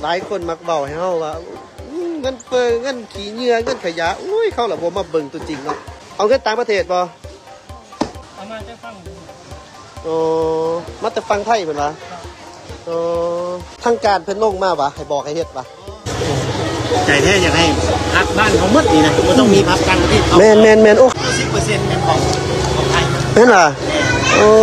หลายคนมักเบาให้เฮาว่าเงินเฟ้อเงินขี้เหงื่อเงินขยะอุ้ยเขาละบ่มาเบิ่งตัวจริงเนาะเอาเงินต่างประเทศบ่เอามาจะฟังโอ้มาแต่ฟังไทยเพิ่นว่าโอ้ทางการเพิ่นลงมาว่าให้บอกให้เฮ็ดว่าใจแท้อยากให้พักบ้านเขาหมดนี่นะบ่ต้องมีพักต่างประเทศแม่นโอ้ 10%เป็นของไทยแม่นล่ะโอ้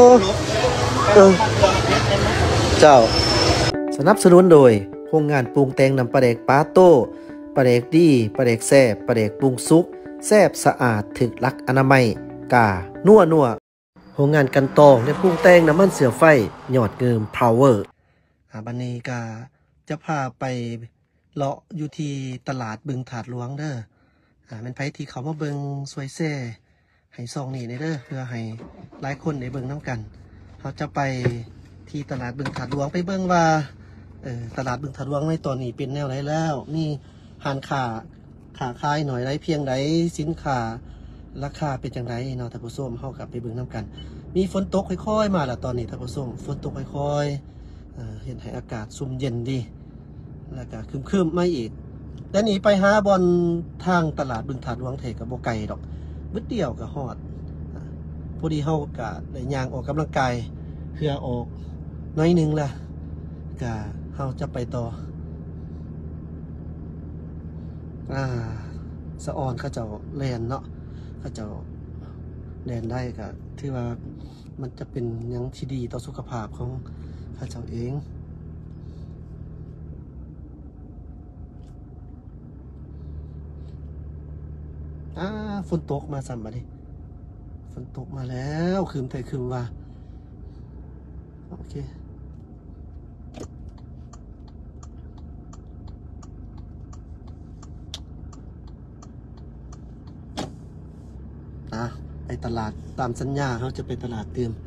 เจ้าสนับสนุนโดยโรงงานปรุงแต่งน้ำปลาแดกปาโต้ปลาแดกดีปลาแดกแซ่บปลาแดกปรุงสุกแซ่บสะอาดถึกหลักอนามัยกานัวโรงงานกันตองและปรุงแต่งน้ำมันเสือไฟหยอดเงิมพาวเวอร์บันนี้กาจะพาไปเลาะอยู่ที่ตลาดบึงถาดหลวงเด้อเป็นไผที่เขามาเบิงสวยแซ่ให้ซองนี่เด้อเพื่อให้หลายคนได้เบิงน้ำกันเขาจะไปที่ตลาดบึงถาดหลวงไปเบิงว่าตลาดบึงถาดหลวงในตอนนี้เป็นแนวไหนแล้วนี่หันขาขายหน่อยไรเพียงใดสินค้าราคาเป็นจังไรเนาะท่านผู้ชมเข้ากับไปเบิ่งน้ำกันมีฝนตกค่อยๆมาละตอนนี้ท่านผู้ชมฝนตกค่อยๆเห็นให้อากาศซุ่มเย็นดีแล้วก็คืมๆไม่อีกแล้วหนีไปหาบอลทางตลาดบึงถาดหลวงเทกับโบไก่ดอกบึดเดียวกับฮอดพอดีเข้ากับได้ยางออกกำลังกายเพื่อออกน้อยนึงล่ะก็เขาจะไปต่อสะออนเขาเจ้าแลนเนาะเขาเจ้าแลนได้ก็ถือว่ามันจะเป็นยังที่ดีต่อสุขภาพของเขาเจ้าเองฝนตกมาซ้ำมาดิฝนตกมาแล้วคืมไทยคืมว่าโอเคไปตลาดตามสัญญาเขาจะไปตลาดเตรียม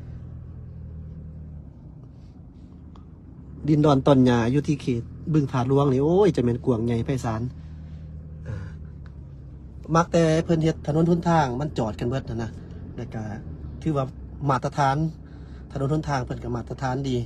ดินดอนตอนหญ้าอยู่ที่เขตบึงถาดหลวงนี่โอ้ยจะเป็นกวางใหญ่ไพศาลมักแต่เพิ่นเฮ็ดถนนหนทางมันจอดกันเบิดนะแล้วก็ถือว่ามาตรฐานถนนหนทางเพิ่นก็มาตรฐานดี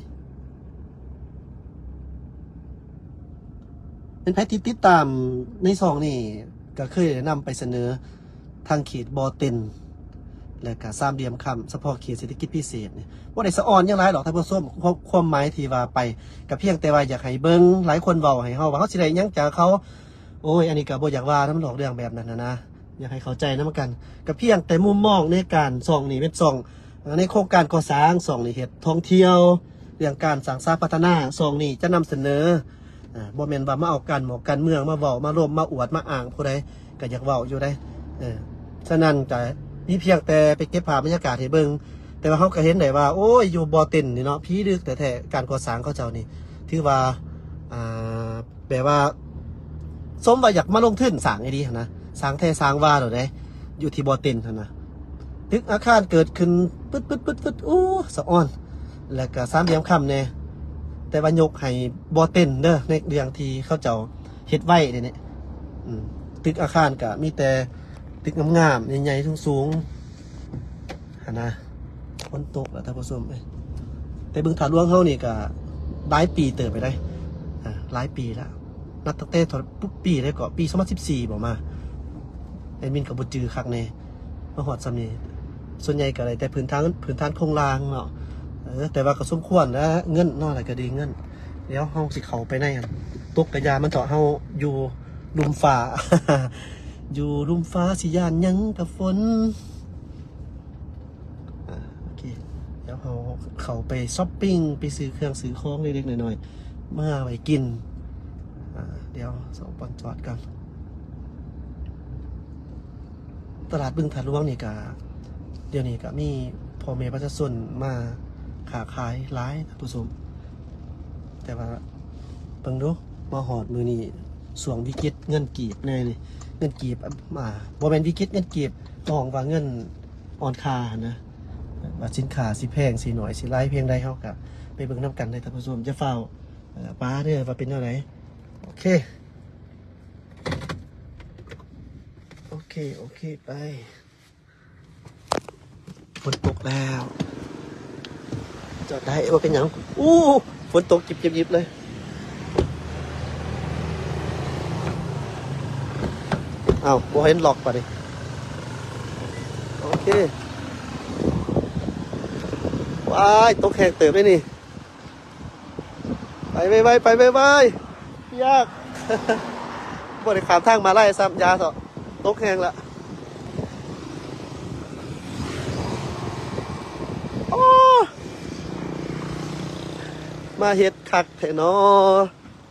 เป็นไผที่ติดตามในซองนี่ก็เคยนำไปเสนอทางเขตบอเต็นและก็สามเหลี่ยมคำเฉพาะเขตเศรษฐกิจพิเศษเนี่ยว่าได้สะออนยังไรหรอกท่านผู้ชมความหมายที่ว่าไปกับเพียงแต่ว่าอยากให้เบิ้งหลายคนเบาให้เฮาว่าเขาสิได้ยังจากเขาโอ้ยอันนี้ก็บ่อยากว่าน้ำหลอกเรื่องแบบนั้นนะอยากให้เข้าใจน้ำกันกับเพียงแต่มุมมองในการส่องนี่เป็นส่องในโครงการก่อสร้างส่องนี่เฮ็ดท่องเที่ยวเรื่องการสร้างสรรค์พัฒนาส่องนี่จะนำเสนอบ่แม่นว่ามาเอาการหมอกการเมืองมาเว้ามาร่วมมาอวดมาอ้างผู้ใดก็อยากเว้าอยู่ได้ฉะนั้นแต่นี่เพียงแต่ไปเก็บภาพบรรยากาศให้เบิ่งแต่ว่าเขาก็เห็นได้ว่าโอ้ยอยู่บ่อเต็นนี่เนาะพี่ดึกแต่แท้การก่อสร้างเขาเจ้านี่ถือว่าแบบว่าสมว่าอยากมาลงทุนสร้างไอ้ดีนะสร้างแท้สร้างว่าหรอเด้อยู่ที่บ่อเต็นนะตึกอาคารเกิดขึ้นปึ๊ดอู้สะอ้อนแล้วก็สามเหลี่ยมคำเนี่ยแต่ว่ายกให้บ่อเต็นเด้อในเรื่องที่เขาเจ้าเฮ็ดไว้เนี่ยตึกอาคารก็มีแต่ตึกงามๆใหญ่ๆสูงๆนะฝนตกแล้วท่านผู้ชมแต่บึงถาดหลวงเขานี่ก็หลายปีเติบไปได้หลายปีแล้วนับตั้งแต่ปุ๊บปีได้ก็ปี2014บอกมาไอ้มินกับบุจือคักเน่มาหอดซ้ำนี่ส่วนใหญ่ก็เลยแต่พื้นฐานโครงรางเนาะแต่ว่าก็สมควรนะเงินนอกอะไรก็ดีเงินเดี๋ยวห้องสิเขาไปในกันตกกระยามันเจาะเฮาอยู่ลุมฝ่าอยู่รุมฟ้าสิยานยังกับฝนโอเคเดี๋ยวเขาไปช้อปปิ้งไปซื้อเครื่องซื้อของเล็กๆหน่อยๆเมื่อไปกินเดี๋ยวสองปอนจอดกันตลาดบึงถาดหลวงนี่กะเดี๋ยวนี้กะมีพ่อแม่ประชาชนมาขาขายร้ายท่านผู้ชมแต่ว่าเบิ่งดูมาหอดมือนี่สวงวิกฤตเงินกีบแน่เลยเงินกีบบ่แม่นวิกฤตเงินกีบมองว่าเงินอ่อนค่านะว่าสินค้าสิแพงสิหน่อยสิหลายเพียงใดเฮาก็ไปเบิ่งนํกันได้ท่านผู้ชมจะเฝ้าป้าเด้อว่าเป็นแนวไหนโอเคไปฝนตกแล้วจอดได้ว่าเป็นหยังฝนตกจิบๆเลยอ้าวบ่เห็นล็อกป่ะดิโอเคว้ายตกแหกเติบได้นี่ไปไปยาก บ่ได้ขามทางมาไล่ซ้ำยาเถอะตกแหงละโอ้มาเฮ็ดคักแท้เนาะ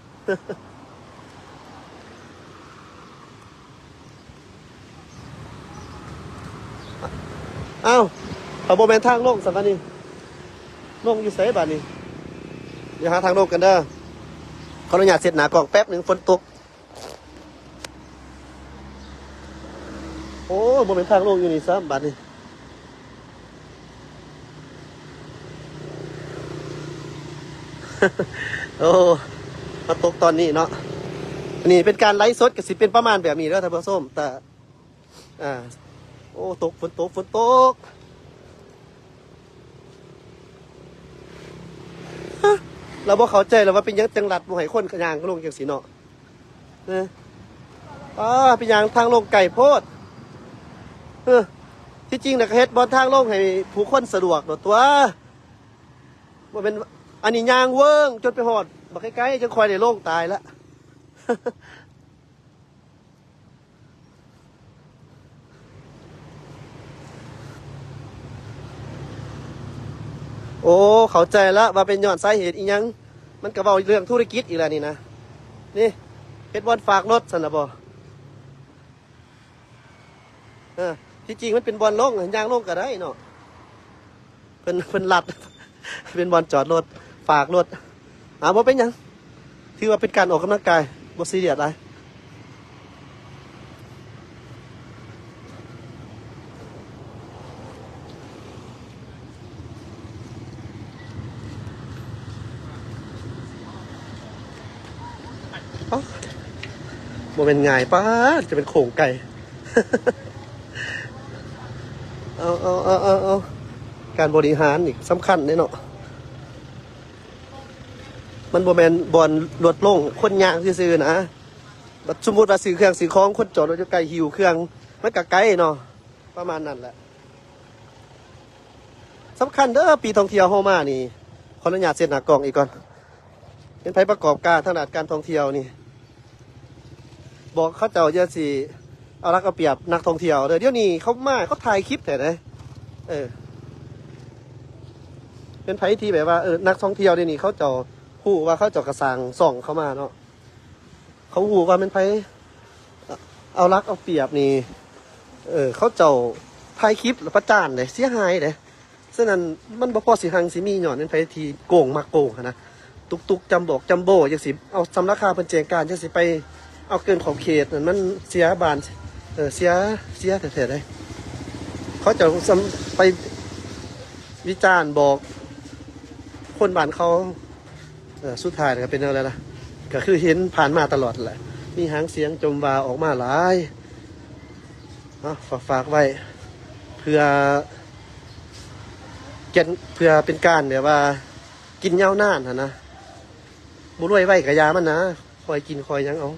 อ้าวเอาโมเมนทางลงสักอันนี้ลงอยู่ไสบ้านนี้เดี๋ยวหาทางลงกันเด้อขออนุญาตเสร็จหนากล่องแป๊บหนึ่งฝนตกโอ้โมเมนทางลงอยู่นี่ซ้ำบ้านนี้โอ้มาตกตอนนี้เนาะอันนี้เป็นการไลฟ์สดก็สิเป็นประมาณแบบนี้แล้วท่านผู้ชมแต่โอ้ตกฝนตกเราบ่เข้าใจแล้วว่าเป็นยังจังหลัดบ่ให้คนยางลงจังสีเนาะนะเป็นยางทางลงไก่โพดที่จริงนะเฮ็ดบนทางลงให้ผู้คนสะดวกโดดตัวบ่เป็นอันนี้ยางเวิ้งจนไปหอดบ่ใกล้ๆจะคอยได้ลงตายละ โอ้เข้าใจแล้วว่าเป็นย้อนสาเหตุอีหยังมันก็เว้าเรื่องธุรกิจอีกแล้วนี่นะนี่เฮ็ดบอนฝากรถซั่นน่ะบ่ที่จริงมันเป็นบอนลงยางลงก็ได้เนาะเพิ่นลัด เป็นบอนจอดรถฝากรถบ่เป็นหยังถือว่าเป็นการออกกำลังกายบ่ซีเรียสอะไรบ่เป็นง่ายป้าจะเป็นโข่งไก่ เอาการบริหารอีกสำคัญเนาะมันบ่แม่นบอนรวดลงคนยางซื่อๆนะสมมุติว่าซื้อเครื่องซื้อของคนจอดรถอยู่ไกลหิวเครื่องมันก็ไกลเนาะประมาณนั้นแหละสำคัญเด้อปีท่องเที่ยวเฮามานี่ขออนุญาตเซ็นหน้ากล่องอีกก่อนเป็นไผประกอบการทางด้านการท่องเที่ยวนี่บอกเขาเจ้าอย่าสิเอารักเอาเปรียบนักท่องเที่ยวเดี๋ยวนี้เขามาเขาถ่ายคลิปแต่ไหนเป็นไผที่แบบว่านักท่องเที่ยวเดี๋ยวนี้เขาเจ้าฮู้ว่าเขาเจ้ากระสังส่องเข้ามาเนาะเขาฮู้ว่าเป็นไผเอารักเอาเปรียบนี่เขาเจ้าถ่ายคลิปแล้วประจานเลยเสียหายเลยฉะนั้นมันบ่พอสิหังสิมีหย่อนเป็นไผที่โกงมาโกงนะตุกจัมโบ้จังสิเอาสำราคาเพิ่นแจ้งการจังสิไปเอาเกินขอบเขตนั่นมันเสียบานเสียแท้ๆเลยเขาจะไปวิจารณ์บอกคนบ้านเขาสุดท้ายก็เป็นอะไรล่ะก็คือเห็นผ่านมาตลอดแหละมีหางเสียงจมวาออกมาหลายฝากไว้เพื่อเป็นการเนี่ยว่ากินยาวนานนะบุรุษไว้กับยามันนะคอยกินคอยยัง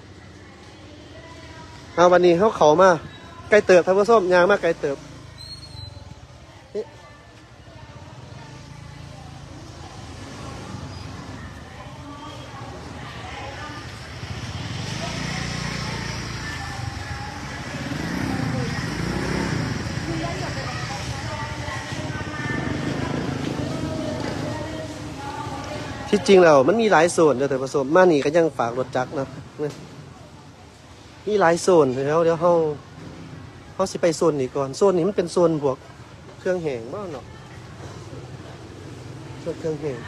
เอาวันนี้เขามาไก่เติบท่านผู้ชมยางมากไก่เติบที่จริงแล้วมันมีหลายโซนเดี๋ยวแต่ผสมมานี่ก็ยังฝากรถจักรนะมีหลายโซนเดี๋ยวเขาสิไปโซนนี้ก่อนโซนนี้มันเป็นโซนบวกเครื่องแห้งบ้างเนาะเครื่องแห้ง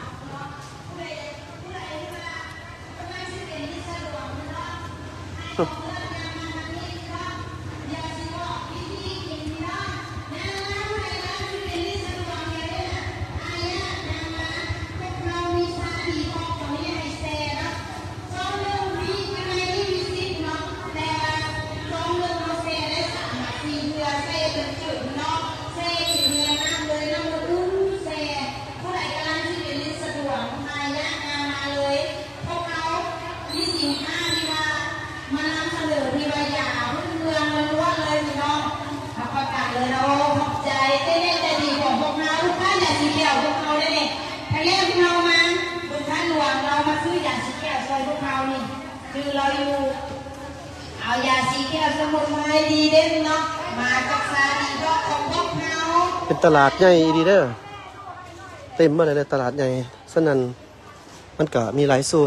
นี่คือเราอยู่เอายาสีแก้วสมุนไพรดีเด่นเนาะมาจากซาดีก็ของพวกเราเป็นตลาดใหญ่ดีเด้อเต็มมาเลยในตลาดใหญ่ฉะนั้นมันก็มีหลายโซน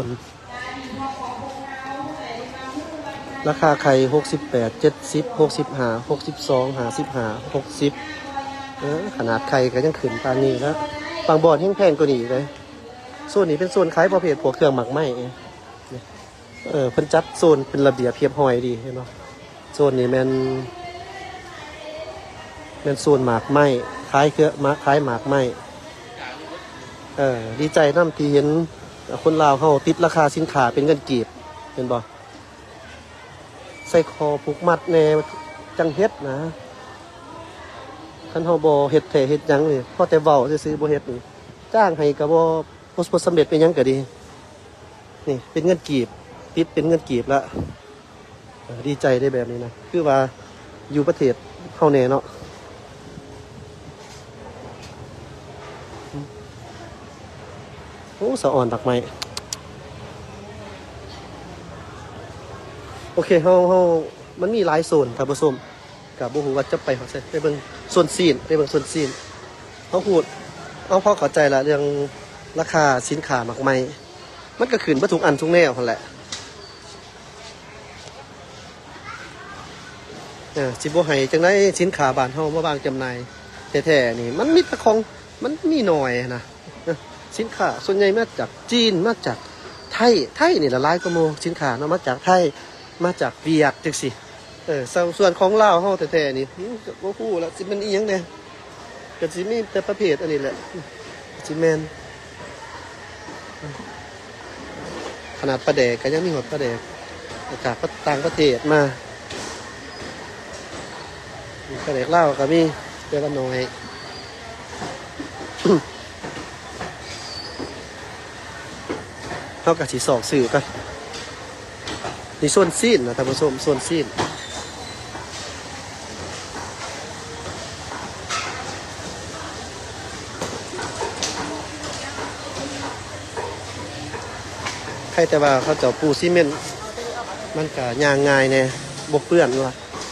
ราคาไข่68 70 65 62 55 60ขนาดไข่ก็ยังขึ้นปานนี้แล้วบางบ่อนแห้งแพงกว่านี้เลยโซนนี้เป็นโซนขายประเภทพวกเครื่องหมักไหม้เพิ่นจัดโซนเป็นระเบียบเรียบร้อยดีเห็นบ่โซนนี้แม่นโซนหมากไหม้ขายเครือขายหมากไหม้ดีใจนำที่เห็นคนลาวเฮาติดราคาสินค้าเป็นเงินกีบเห็นบ่ใส่คอผูกมัดแน่จังเฮ็ดนะคันเฮาบ่เฮ็ดแท้เฮ็ดหยังนี่พอแต่เว้าซื่อๆบ่เฮ็ดนี่จ้างให้ก็บ่สำเร็จเป็นหยังก็ดีนี่เป็นเงินกีบติดเป็นเงินกีบแล้วดีใจได้แบบนี้นะคือว่าอยู่ประเทศเฮาแน่เนาะโอ้สะอ่อนตักไม้โอเคเฮามันมีหลายโซนท่านผู้ชมกับบ่ฮู้ว่าจะไปเฮาไปเบิ่งโซนซีนไปเบิ่งโซนซีนเฮาพูดเอาพอเข้าใจละเรื่องราคาสินค้าหมักไหม้มันก็ขึ้นบ่ทุกอันทุกแนวหั่นแหละสิบ่ให้จังได๋สินค้าบ้านเฮามาวางจำหน่ายแท้ๆนี่มันมีแต่ของมันมีน้อยนะสินค้าส่วนใหญ่มาจากจีนมาจากไทยนี่ละหลายกว่าหมู่สินค้าเนาะมาจากไทยมาจากเวียดจังซี่ส่วนของลาวเฮาแท้ๆนี่ก็บ่ฮู้ละสิมันอีหยังแน่ก็สิมีแต่ประเภทอันนี้แหละสิแม่นขนาดปลาแดกก็ยังมีหอดปลาแดกจากต่างประเทศมาปลาแดกลาวก็มีแต่ละน้อยเขากับสีสอกสื่อกันนี่ส่วนซีนนะท่านผู้ชมส่วนซีนใครแต่ว่าเขาเจ้าปูซีเมนต์มันก็ยางง่ายแน่บกเปื้อนว่ะ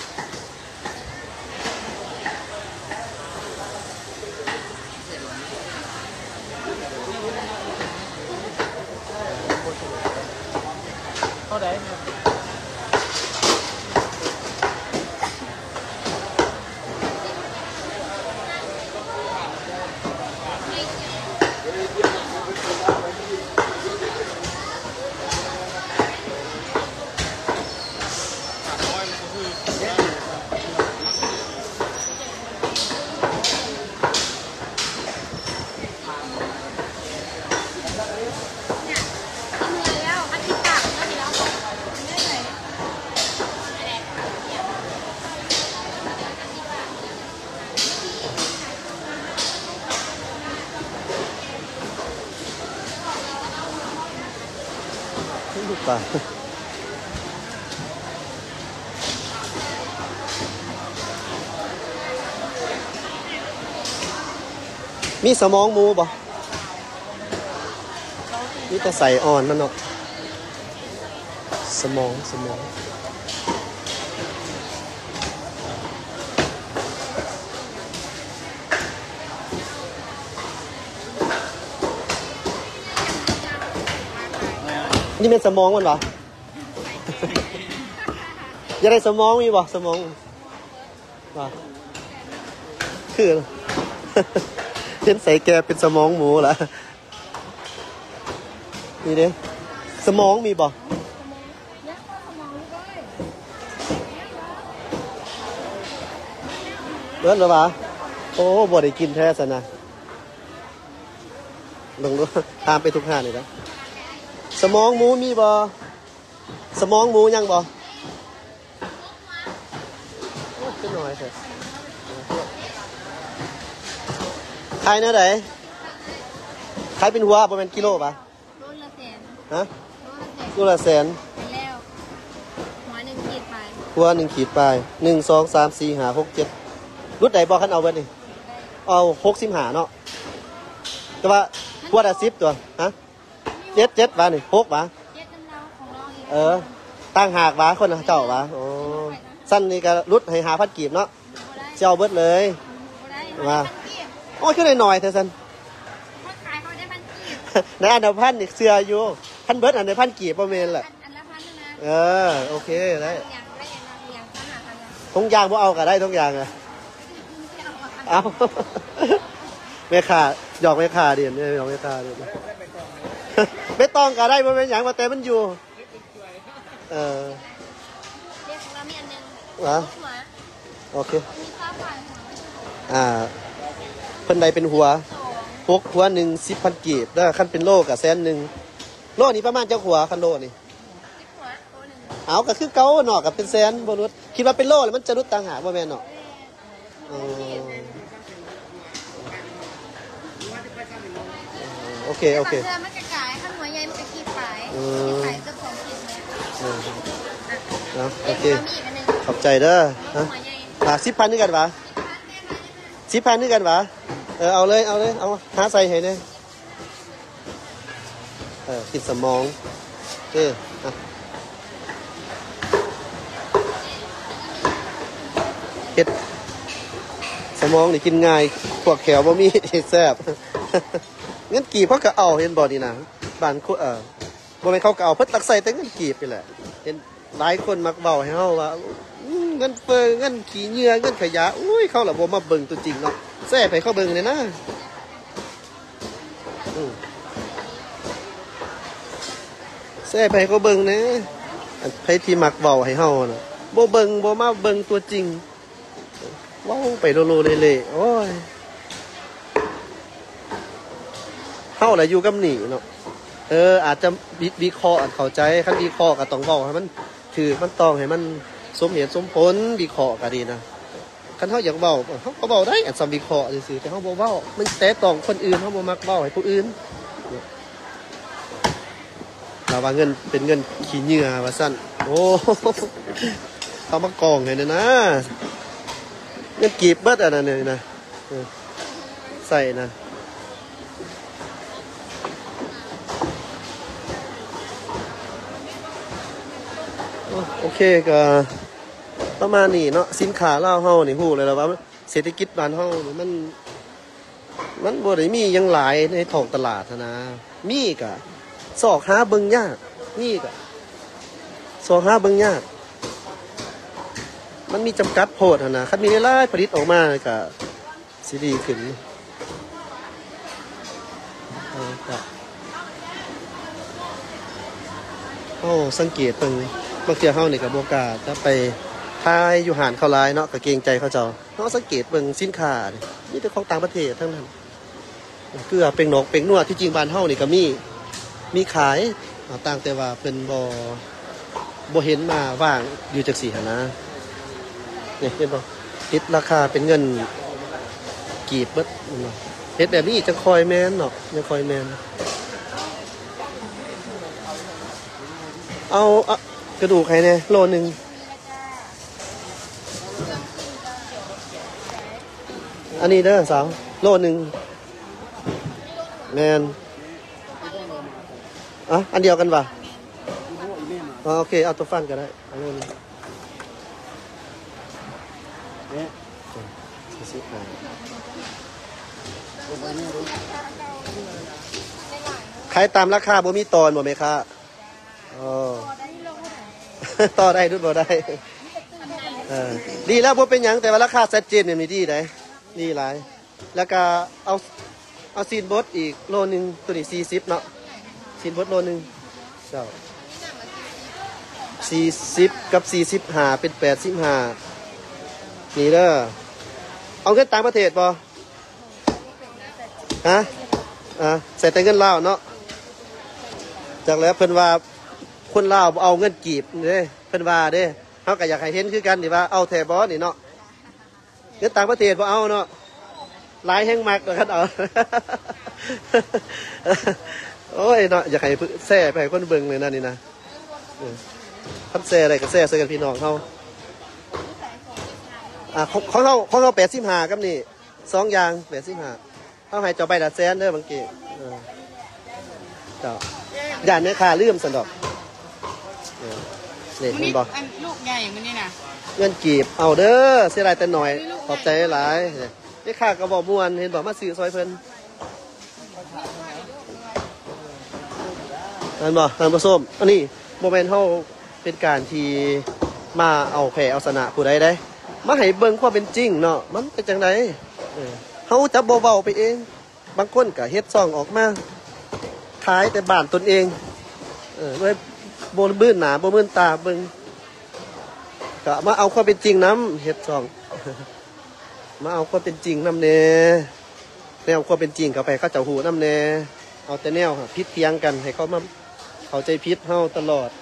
ลูกปลามีสมองหมูบ่มีแต่ใส่อ่อนมันเนาะสมองนี่เป็นสมองมันเหรอ อยากได้สมองมีบ่สมองว่าคือ เห็นใส่แกเป็นสมองหมูเหรอนี่เด้สมองมีบ่เบิดหรือเปล่าโอ้บ่ได้กินแท้ซะนะลงดูตามไปทุกห้าเลยนะสมองหมูมีบ่สมองหมูยังบ่ขึ้นหน่อยเถอะขายเนื้อไหนขายเป็นหัวประมาณกิโลป่ะโลละแสนฮะโลละแสนแล้วหัวหนึ่งขีดไปหัว1 ขีดไป1 2 3 4 5 6 7รุ่นไหนบอกคันเอาเบิดนี่เอา65เนาะแต่ว่าหัวละ10ตัวฮะ7บาทนี่6บาทเจ็ดน้ำเราของเราตั้งหากวะคนเจ้าวะโอ้สั้นนี่ก็รุดให้หาพัดกีบเนาะเจ้าเบิดเลยมาโอ้ยขึ้นหน่อยๆเถอะสันในอันดับพันอีกเสืออยู่พันเบิดอันในพันกีบประเมนแหละโอเคได้ทุกอย่างบ่เอาก็ได้ทุกอย่างอะเอาแม่ขาหยอกแม่ขาเดียนหยอกแม่ขาเดียนไม่ต้องก็ได้มันเป็นอย่างมาแต่มันอยู่เรียกของเรามีอันนึงเหรอโอเคเพิ่นใดเป็นหัวพกหัวหนึ่ง10,000 กีบแล้วขั้นเป็นโลกับ100,000โลนี่ประมาณเจ้าหัวคันโลนี่เอาก็คือเก้าหนอกกับเป็นแสนบนุษคิดว่าเป็นโลแล้วมันจะรุดต่างหากบ่แม่นเนาะโอเคมันกระจายข้างหัวใหญ่มันกระกีบขายเจ้าของกินเนี่ยโอเคขอบใจเด้อ10,000นี่กันปะ10,000นี่กันปะเอาเลยเอาหาใส่ให้เลยกินสมองเฮ็ดสมองนี่กินง่ายพวกแขวบ่มีแซ่บเงินกีบเขาก็เอาเห็นบ่นี่นะบ้านบ่แม่นเขาก็เอาเพิ่นตักใส่แต่เงินกีบนี่แหละเห็นหลายคนมักเว้าให้เฮาว่าเงินเฟ้อเงินขี้เหงื่อเงินขยะอุ้ยเขาล่ะบ่มาเบิ่งตัวจริงเนาะแซ่บให้เขาเบิ่งเลยนะแซ่บให้เขาเบิ่งนะไผที่มักเว้าให้เฮาน่ะบ่เบิ่งบ่มาเบิ่งตัวจริงเว้าไปโลๆเละๆโอ้ยเฮาล่ะอยู่กับนี่เนาะอาจจะวิเคราะห์เข้าใจคันวิเคราะห์ก็ต้องเว้าให้มันถือมันต้องให้มันสมเหตุสมผลวิเคราะห์ก็ดีนะคันเฮาอยากเว้าเฮาก็เว้าได้อันสำวิเคราะห์ซื่อๆแต่เฮาบ่เว้ามันแต่ต้องคนอื่นเฮาบ่มักเว้าให้ผู้อื่นเราว่าเงินเป็นเงินขี้เหงื่อว่าซั่นโอ้เขามากองให้นะเงินกีบเบิดอันนั้นนี่นะใส่นะโอเคก็ประมาณนี้เนาะสินค้าลาวเฮานี่ฮู้เลยแล้วว่าเศรษฐกิจบ้านเฮานี่มันบ่ได้มีหยังหลายในท้องตลาดนะมีก็สอกหาเบิ่งยากมีก็สอกหาเบิ่งยากมันมีจำกัดโพดนะคันมีหลายผลิตออกมาก็สิดีขึ้นสังเกตเบิ่งบางเทื่อเฮานี่ก็บ่กล้าจะไปทายอยู่หานเขาหลายเนาะก็เกรงใจเขาเจ้าเฮาสังเกตเบิ่งสินค้านี่มีแต่ของต่างประเทศทั้งนั้นเกลือเป็งนกเป็งนัวที่จริงบ้านเฮานี่ก็มีขายต่างแต่ว่าเพิ่นบ่เห็นมาว่างอยู่จักซี่หั่นนะนี่เห็นบ่ติดราคาเป็นเงินกีบเบิดเนาะเฮ็ดแบบนี้จังคอยแม่นเนาะจังคอยแม่นเอากระดูกให้แน่โลนึงอันนี้เด้อสาวโลนึงแม่นอันเดียวกันป่ะโอเคเอาตัวฟันก็ได้เอาโลนึงขายตามราคาบ่มีตอนบ่ไหมคะต่อได้ด้วยบ่ได้ดีแล้วบ่เป็นหยังแต่ว่าราคาชัดเจนเนี่ยมีดีได้ดีหลายแล้วก็เอาซีนบดอีกโลนึงตัวนี้40เนาะซีนบดโลนึงเจ้า40กับ45เป็น85นี่เด้อเอาเงินต่างประเทศบ่ฮะใส่แต่เงินลาวเนาะจากแล้วเพิ่นว่าคนลาวเอาเงินกีบเด้เพิ่นว่าเด้เฮาก็อยากให้เห็นคือกันนี่ว่าเอาแท้บ่นี่เนาะเงินต่างประเทศบ่เอาเนาะหลายแห่งมักแล้วคันเอาโอ้ยเนาะอยากให้แซ่ไปให้คนเบิ่งเลยนะนี่นะคันแซ่ได้ก็แซ่ใส่กันพี่น้องเฮาของเฮา85กับนี่2อย่าง85เฮาให้เจ้าใบละแสนเด้อบางกี้เจ้าย่านแม่ค้าลืมซั่นดอกนี่มันเห็นี่นบ่อันลูกใหญ่มันนี่นะเงินกีบเอาเด้อเสียดายแต่หน่อยขอบใจหลายนี่ค่ากระบอกม่วนเห็นบอกมาซื้อซอยเพิ่นนั่นบ่ท่านผู้ชมอันนี้โมเมนต์เฮาเป็นการที่มาเอาแผ่เอาชนะผู้ใดได้มาให้เบิ่งความเป็นจริงเนาะมันเป็นจังไดเฮาจะเบาๆไปเองบางคนก็เฮ็ดซ่องออกมาขายแต่บ้านตนเองด้วยบ่บื้นหน้าบ่บื้นตาเบิ่งก็มาเอาความเป็นจริงนำเฮ็ดซ่อง มาเอาความเป็นจริงนำแน่แนวความเป็นจริงเข้าไปเขาเจ้าหูนำแน่เอาแต่แนวพิษเทียงกันให้เขามาเข้าใจพิษเฮาตลอด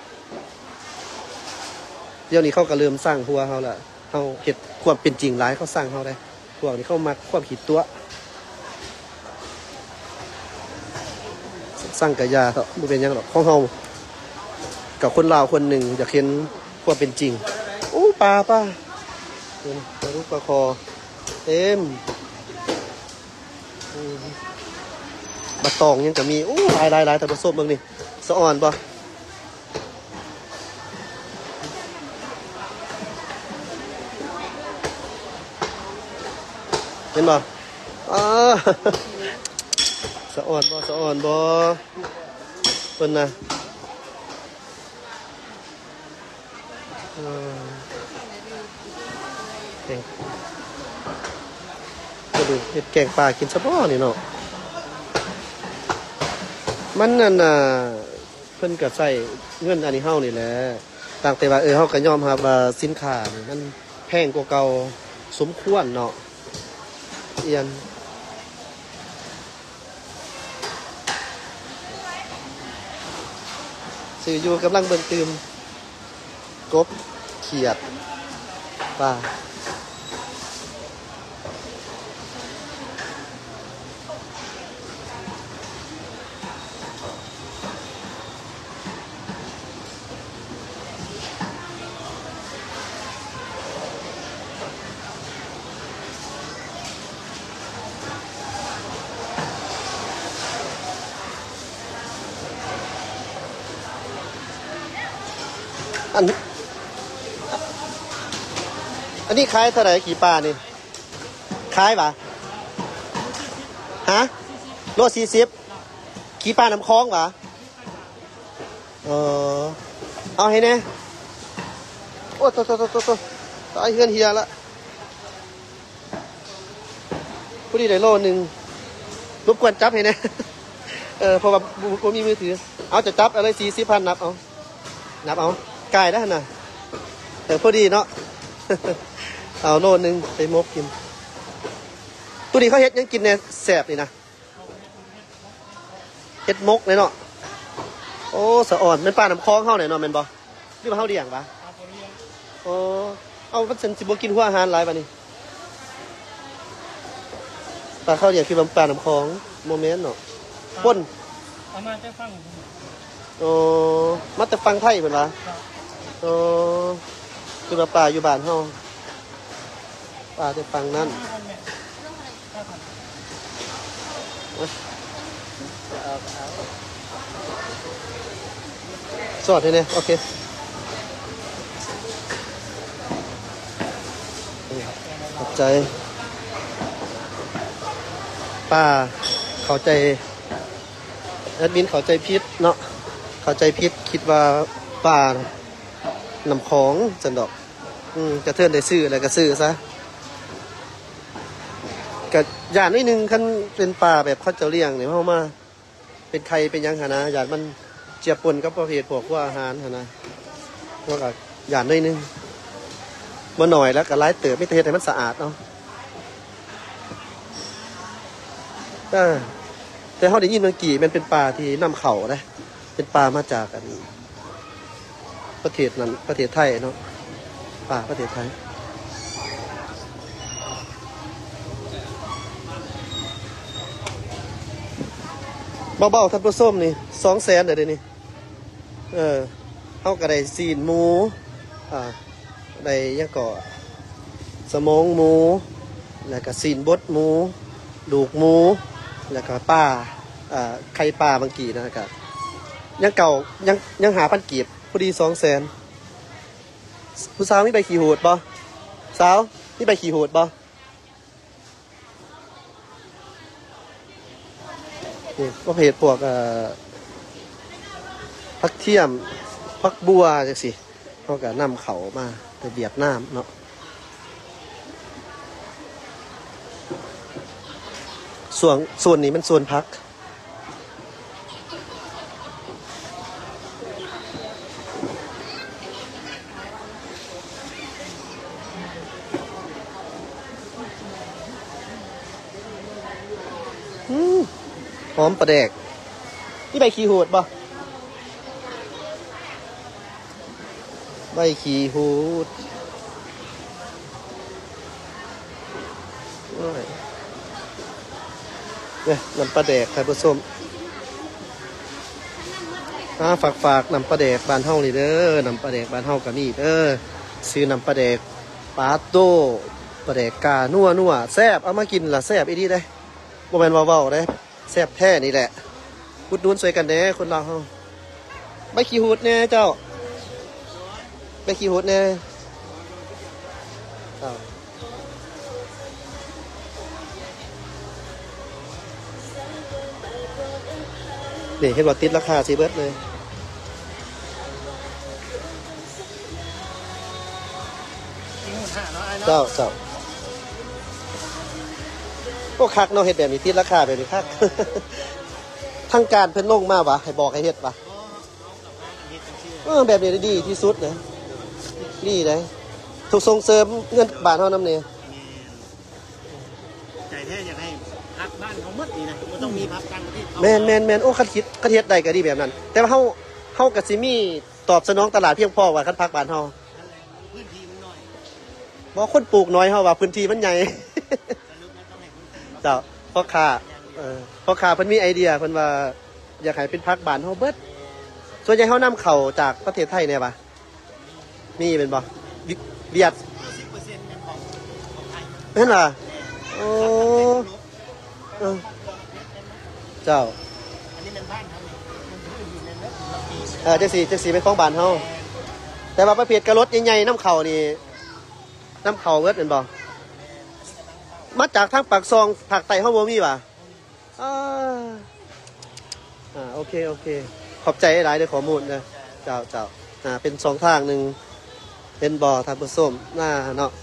เดี๋ยวนี้เขาก็เริ่มสร้างหัวเฮาละเฮาเฮ็ดความเป็นจริงหลายเขาสร้างเฮาได้พวกนี้เขามักความผิดตัวสร้างกะยาเถอะบ่เป็นหยังหรอกของเฮากับคนลาวคนหนึ่งอยากเห็นความเป็นจริงโอ้ปลาเห็นปลาลูกปลาคอเต็มบะตองยังจะมีโอ้หลายแต่ผสมเบิ่งนี่สะอ่อนป่ะเห็นป่ะสะอ่อนบ่เพิ่นนะแกงก็ดูเห็ดแกงปลากินซะบ่นี่เนาะมันนั่นน่ะเพิ่นก็ใส่เงินอันนี้เฮานี่แหละต่างแต่ว่าเฮาก็ยอมรับว่าสินค้านี่มันแพงกว่าเก่าสมควรเนาะเอียนสื่ออยู่กำลังเบิ่งตื่มกบเขียดปลาอันนี้ขายเท่าไหร่ขี่ปลานี่ขายป่ะฮะโล40ขี่ปลาน้ำคลองป่ะเอาให้แน่โอ้ตัวตายเฮือนเฮียละผู้ดีได้โลนึงรบกวนจับให้แน่เพราะว่าผมมีมือถือเอาจะจับอะไร40,000นับเอาไก่ได้น่ะพอดีเนาะ เอาโลนึงไปมกกินตัวนี้เขาเฮ็ดยังกินเนี่ยแสบนี่นะเฮ็ดมกเลยเนาะโอ้สะอ่อนเป็นปลาน้ำคลองเขาเนี่ยเนาะแม่นบ่หรือว่าเขาเลี้ยงปะโอ้เอามันสิบ่กินหัวอาหารหลายปะนี่ปลาเขาเลี้ยงคือปลาน้ำคลองโมเมนต์เนาะป่นมาแต่ฟังโอ้มาแต่ฟังไทยเพิ่นว่าโอ้คือปลาอยู่บ้านเฮาปลาจะฟังนั่นสอดให้เนี่ยโอเคขอบใจป้าเข้าใจแอดมินเข้าใจผิดเนาะเข้าใจผิดคิดว่าป้านำของจันดอกกระเทือนได้ซื้ออะไรก็ซื้อซะกะอย่างนิดนึงคันเป็นปลาแบบเขาจะเลี้ยงเนี่ยเข้ามาเป็นใครเป็นยังหานะอย่างมันเจียบปนกับประเภทพวกว่าอาหารหานะว่ากับอย่างนิดนึงมาหน่อยแล้วก็ไล่เติบไม่เทให้มันสะอาดเนาะแต่เขาได้ยินเมื่อกี้มันเป็นปลาที่นำเข่านะเป็นปลามาจากกันประเทศนั้นประเทศไทยเนาะปลาประเทศไทยเบาๆท่านผู้ส้มนี่200,000เดี๋ยวนี้เอากระไดซีนหมูได้ยังก่อสมองหมูแล้วก็ซีนบดหมูดูกหมูแล้วก็ปลาไข่ปลาบางกีนะครับยังเก่ายังหาพันกีบพอดี200,000ผู้สาวมีใบขี่หูดบ่สาวมีใบขี่หูดบ่นี่ประเภทพวกผักเทียมผักบัวจังสิเขาก็นำเขามาแต่เวียดนามเนาะส่วนนี้มันส่วนพักหอมประแดกนี่ใบขี้หูดบ่ใบขี้หูดเนี่ยน้ำปลาแดกไข่ผสมฝากน้ำปลาแดกบ้านเฮานี่เด้อน้ำปลาแดกบ้านเฮากับนี่เด้อซื้อน้ำปลาแดกปาโต้ปลาแดกกานัวแซ่บเอามากินล่ะแซ่บอีดีได้บ่แม่นว่าเว้าได้แซ่บแท้นี่แหละพุดนูนสวยกันแน่คนเราเฮาใบขี้หูดแน่เจ้าใบขี้หูดแน่นี่เห็นว่าติดราคาสิเบิดเลยเจ้าพวกคักเนาะเฮ็ดแบบนี้ติดราคาแบบนี้คัก ทางการเพิ่นลงมาวะให้บอกให้เฮ็ดวะแบบนี้ดีที่สุดนะดีเลยถูกส่งเสริมเงินบาทเท่านั้นเนี่ยใจแท้อยากให้พักบ้านเขาหมดนี่นะบ่ต้องมีพักต่างประเทศแมนโอ้คันคิดกระเทียดใดก็ดีแบบนั้นแต่ว่าเฮากับซิมีตอบสนองตลาดเพียงพอว่าคันพักบ้านเฮาพื้นที่มันน้อยบ่คนปลูกน้อยเฮาว่าพื้นที่มันใหญ่เจ้าพ่อค้าเพิ่นมีไอเดียเพิ่นว่าอยากให้เป็นพักบ้านเฮาเบิดส่วนใหญ่เฮานำเข้าจากประเทศไทยเนี่ยป่ะมีเป็นบ่เวียด 10%เป็นของไทยแม่นล่ะโอ้เจ้าอันนี้เป็นบ้านเฮาจังสีเป็นของบ้านเฮาแต่ว่าประเภทกระรถใหญ่ๆน้ำเข่านี่น้ำเข่าเวิร์ดเป็นบ่มาจากทางปากซองภาคใต้เฮาบ่มีป่ะโอเคขอบใจหลายๆในข้อมูลนะเจ้าเป็น2ทางหนึ่งเป็นบ่อทางผสมหน้าเนาะ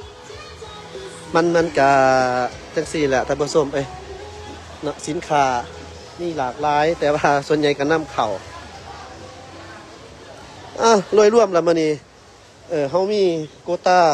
มันกะจังซี่แหละทางผสมเนาะสินค้านี่หลากหลายแต่ว่าส่วนใหญ่ก็นำเข้ารวยร่วมแล้วมื้อนี้เฮามีโควต้า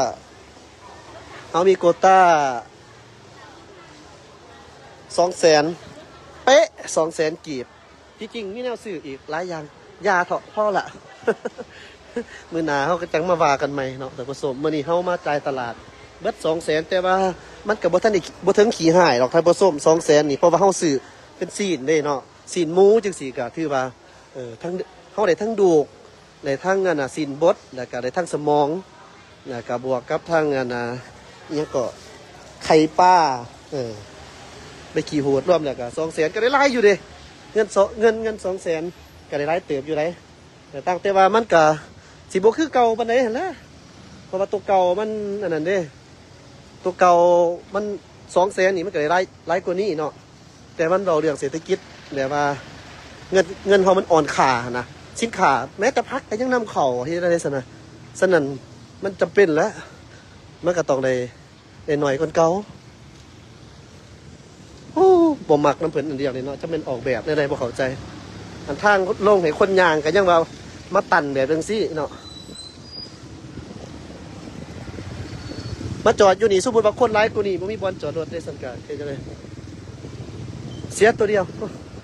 200,000เป๊ะ200,000กีบที่จริงมีแนวซื้ออีกหลายอย่างยาเถาะพอละ มื้อหน้าเฮาก็จังมาว่ากันใหม่เนาะแต่ผสมมื้อนี้เฮามาจ่ายตลาดเบิด200,000แต่ว่ามันก็บ่ทันได้บ่ถึงขี้หายหรอกถ้าผสม200,000นี่เพราะว่าเฮาซื้อเป็นซีนเด้เนาะซีนหมูจังซี่ก็ถือว่าทั้งเฮาได้ทั้งดูกได้ทั้งซีนบดแล้วก็ได้ทั้งสมองแล้วก็บวกกับทั้งอิหยังก็ไข่ปลาไปขี่โหดรวมแล้วก็200,000ก็ได้หลายอยู่เด้เงิน200,000ก็ได้หลายเติบอยู่ได้แต่ตั้งแต่ว่ามันก็สิบ่คือเก่าปานใดหั่นล่ะเพราะว่าตัวเก่ามันอันนั้นเด้ตัวเก่ามัน200,000นี่มันก็ได้หลายกว่านี้เนาะแต่มันเราเรื่องเศรษฐกิจแบบว่าเงินเฮามันอ่อนค่านะสินค้าแม้แต่พักก็ยังนำเข้าเฮ็ดได้ซั่นน่ะฉะนั้นมันจำเป็นแล้วมันก็ต้องได้หน่อยคนเก่าบ่มักน้ำเพิ่นอันเดียวนี่เนาะจะเป็นออกแบบได้บ่เข้าใจอันทางลงให้คนย่างก็ยังว่ามาตันแบบจังซี่เนาะมาจอดอยู่นี่สมมุติว่าคนหลายกว่านี้บ่มีบ่อนจอดรถได้ซั่นก็เฮ็ดจังได๋เสียตัวเดียว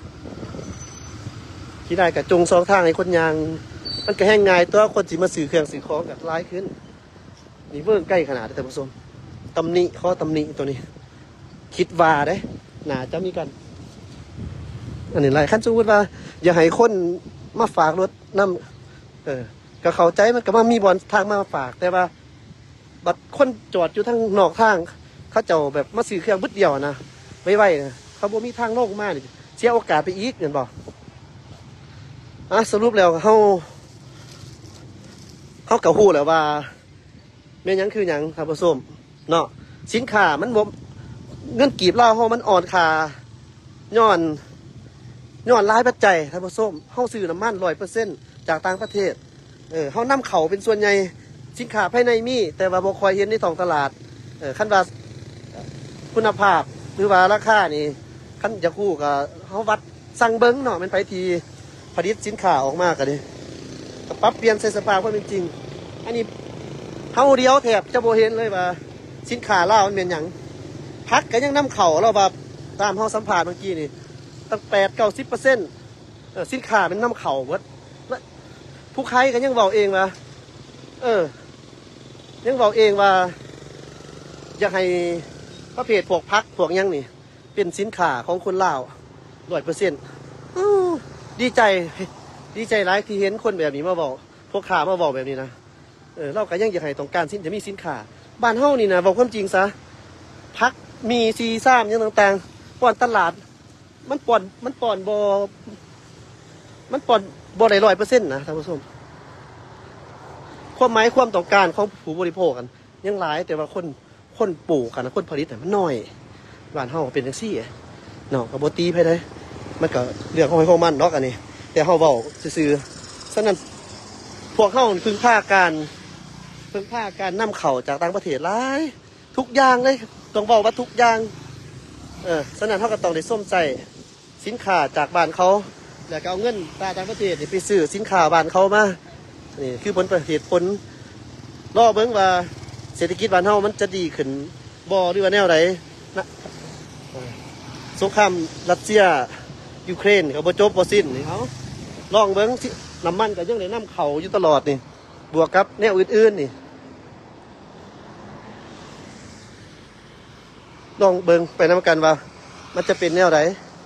ที่ได้ก็จง2ทางให้คนย่างมันก็แห้งง่ายตัวคนสิมาซื้อเครื่องซื้อของก็หลายขึ้นนี่เบิ่งใกล้ขนาดท่านผู้ชมตำหนิตัวนี้คิดว่าเด้น่าจะมีกันอันนี้หลายคันสมมุติว่าอย่าให้คนมาฝากรถนำก็เข้าใจมันก็มามีบ่อนทางมาฝากแต่ว่าบัดคนจอดอยู่ทางนอกทางเขาเจ้าแบบมาซื้อเครื่องบึดเดียวนะไว้นะเขาบ่มีทางลงมานี่เสียโอกาสไปอีกเห็นบ่สรุปแล้วเฮาเขาก็ฮู้แล้วว่าแม่นหยังคือหยังท่านผู้ชมเนาะสินค้ามันบ่เงินกีบลาวเฮามันอ่อนค่าย้อนหลายปัจจัยท่านผู้ชมเฮาซื้อน้ำมัน 100% จากต่างประเทศเฮานำเข้าเป็นส่วนใหญ่สินค้าภายในมีแต่ว่าบ่ค่อยเห็นในท้องตลาดคันว่าคุณภาพหรือว่าราคานี่คันจะคู่ก็เฮาวัดสั่งเบิ่งเนาะมันไปทีผลิตสินค้าออกมาก็ดิก็ปรับเปลี่ยนใส่สภาพความเป็นจริงอันนี้เฮาเดียวแทบจะบ่เห็นเลยว่าสินค้าลาวมันเป็นหยังผักก็ยังนำเข้าเราแบบตามเฮาสัมภาษณ์เมื่อกี้นี่ตั้ง 8-90% สินค้าเป็นนำเข้าเบิดผู้ขายก็ยังเว้าเองว่ายังเว้าเองว่าอยากให้ประเภทพวกผักพวกหยังนี่เป็นสินค้าของคนลาว 100%ดีใจหลายที่เห็นคนแบบนี้มาบอกพวกขามาบอกแบบนี้นะเราก็ยังอยากให้ต้องการจะมีสินค้าบ้านเฮานี่นะบอกความจริงซะพักมีซีซ่ามยังต่างๆป้อนตลาดมันป้อนบ่ได้ 100% นะท่านผู้ชมความหมายความต้องการของผู้บริโภคกันยังหลายแต่ว่าคนปลูกกันคนผลิตมันน้อยบ้านเฮาเป็นจังซี่เนาะก็บ่ตีไปเลยมันก็เรื่องของมันเนาะอันนี้แต่เฮาเว้าซื่อๆฉะนั้นพวกเฮาพึ่งพาการนำเข้าจากต่างประเทศหลายทุกอย่างเลยต้องบอกว่าทุกอย่างฉะนั้นเฮาก็ต้องได้ส้มใจสินค้าจากบ้านเขาแล้วก็เอาเงินต่างประเทศไปซื้อสินค้าบ้านเขามานี่คือผลรอเบิ่งว่าเศรษฐกิจบ้านเฮามันจะดีขึ้นบ่หรือว่าแนวใดนะสงครามรัสเซียยูเครนเขาบ่จบบ่สิ้นนี่เขาลองเบิ่งน้ำมันก็ยังได้นำเข้าอยู่ตลอดนี่บวกกับแนวอื่นๆนี่ลองเบิ่งไปนำกันว่ามันจะเป็นแนวใด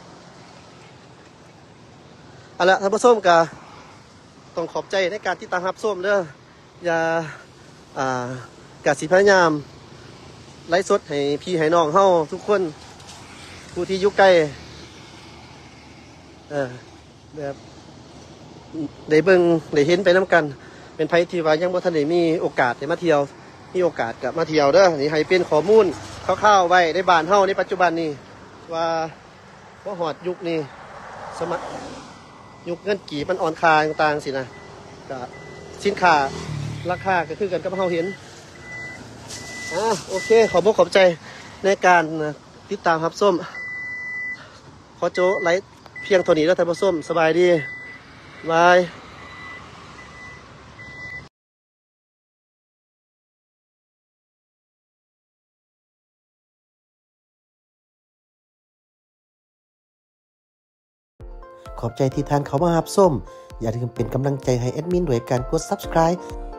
เอาละท่านผู้ชมก็ต้องขอบใจในการที่ตามรับชมเด้ออย่ากะสิพยายามไลฟ์สดให้พี่ให้น้องเฮาทุกคนผู้ที่อยู่ใกล้แบบได้เบิ่งได้เห็นไปน้ำกันเป็นไผที่ว่ายังบ่ทันได้มีโอกาสได้มาเที่ยวมีโอกาสก็มาเที่ยวเด้อนี่ให้เป็นข้อมูลคร่าวๆไว้ในบ้านเฮาในปัจจุบันนี้ว่าบ่ฮอดยุคนี้สมัยยุคเงินกีบมันอ่อนค่าต่างๆสินะก็สินค้าราคาก็คือกันกับเฮาเห็นโอเคขอบใจในการติดตามรับชมขอโจไลฟ์เพียงเท่านี้แล้วท่านผู้ชมสบายดีบายขอบใจที่ท่านเขามารับชมอย่าลืมเป็นกำลังใจให้แอดมินด้วยการกด Subscribe